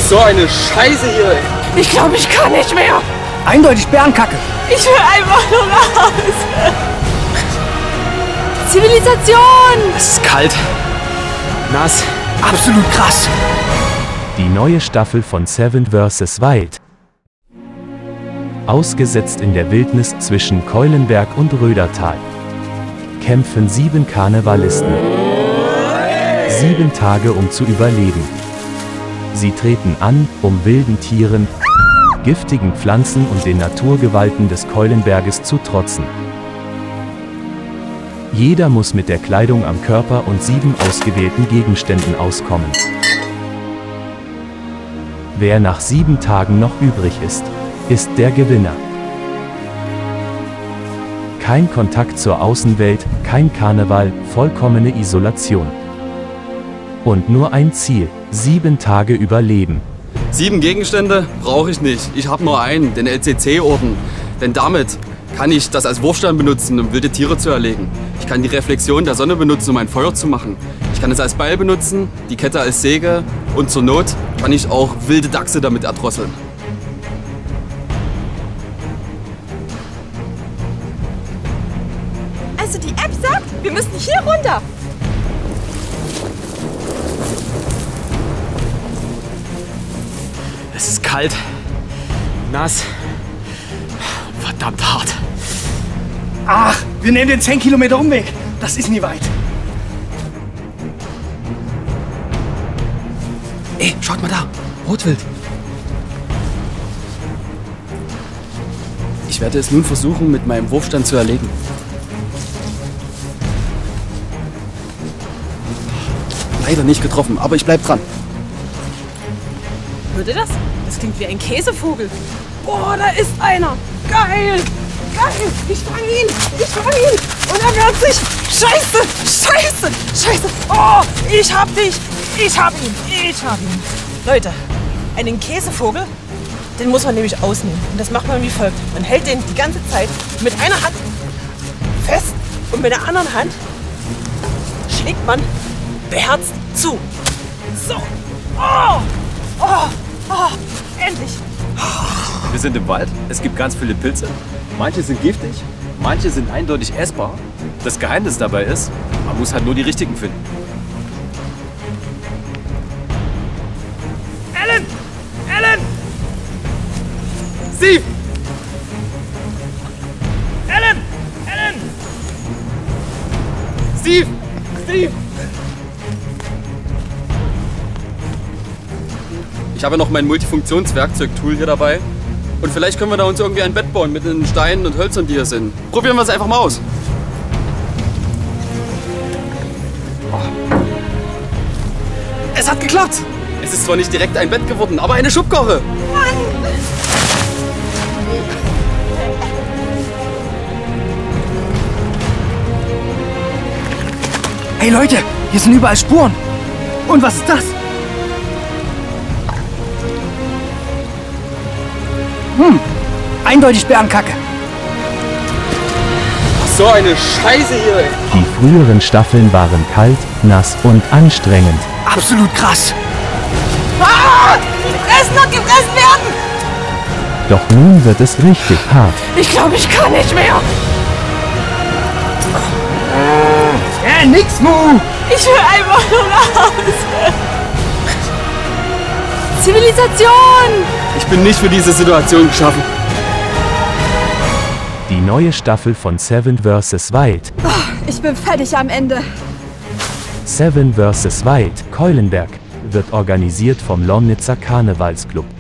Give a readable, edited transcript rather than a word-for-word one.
Was so eine Scheiße hier, ey. Ich glaube, ich kann nicht mehr. Eindeutig Bärenkacke. Ich will einfach nur nach Hause. Zivilisation! Es ist kalt, nass. Absolut krass. Die neue Staffel von Seven vs. Wild. Ausgesetzt in der Wildnis zwischen Keulenberg und Rödertal kämpfen 7 Karnevalisten. 7 Tage, um zu überleben. Sie treten an, um wilden Tieren, giftigen Pflanzen und den Naturgewalten des Keulenberges zu trotzen. Jeder muss mit der Kleidung am Körper und 7 ausgewählten Gegenständen auskommen. Wer nach 7 Tagen noch übrig ist, ist der Gewinner. Kein Kontakt zur Außenwelt, kein Karneval, vollkommene Isolation. Und nur ein Ziel: 7 Tage überleben. 7 Gegenstände brauche ich nicht. Ich habe nur einen, den LCC-Orden. Denn damit kann ich das als Wurfstein benutzen, um wilde Tiere zu erlegen. Ich kann die Reflexion der Sonne benutzen, um ein Feuer zu machen. Ich kann es als Beil benutzen, die Kette als Säge und zur Not kann ich auch wilde Dachse damit erdrosseln. Also die App sagt, wir müssen hier runter. Es ist kalt, nass, verdammt hart. Ach, wir nehmen den 10 Kilometer Umweg. Das ist nie weit. Ey, schaut mal da, Rotwild. Ich werde es nun versuchen, mit meinem Wurfstand zu erlegen. Leider nicht getroffen, aber ich bleib dran. Hört ihr das? Das klingt wie ein Käsevogel. Boah, da ist einer. Geil. Geil. Ich fang ihn. Ich fang ihn. Und er wehrt sich. Scheiße. Scheiße. Scheiße. Oh, ich hab dich. Ich hab ihn. Ich hab ihn. Leute, einen Käsevogel, den muss man nämlich ausnehmen. Und das macht man wie folgt. Man hält den die ganze Zeit mit einer Hand fest und mit der anderen Hand schlägt man beherzt zu. So. Oh. Oh. Oh. Endlich. Wir sind im Wald, es gibt ganz viele Pilze. Manche sind giftig, manche sind eindeutig essbar. Das Geheimnis dabei ist, man muss halt nur die richtigen finden. Ellen! Ellen! Steve! Ellen! Ellen! Steve! Steve! Ich habe noch mein Multifunktionswerkzeug-Tool hier dabei. Und vielleicht können wir da uns irgendwie ein Bett bauen mit den Steinen und Hölzern, die hier sind. Probieren wir es einfach mal aus. Es hat geklappt! Es ist zwar nicht direkt ein Bett geworden, aber eine Schubkarre! Hey Leute, hier sind überall Spuren. Und was ist das? Eindeutig Bärenkacke. Was so eine Scheiße hier, ey. Die früheren Staffeln waren kalt, nass und anstrengend. Absolut krass. Ah! Gefressen und gefressen werden! Doch nun wird es richtig hart. Ich glaube, ich kann nicht mehr. Nix, Mu. Ich will einfach nur nach Hause. Zivilisation! Ich bin nicht für diese Situation geschaffen. Die neue Staffel von Seven vs. Wild. Ich bin fertig am Ende. Seven vs. Wild, Keulenberg, wird organisiert vom Lomnitzer Karnevalsclub.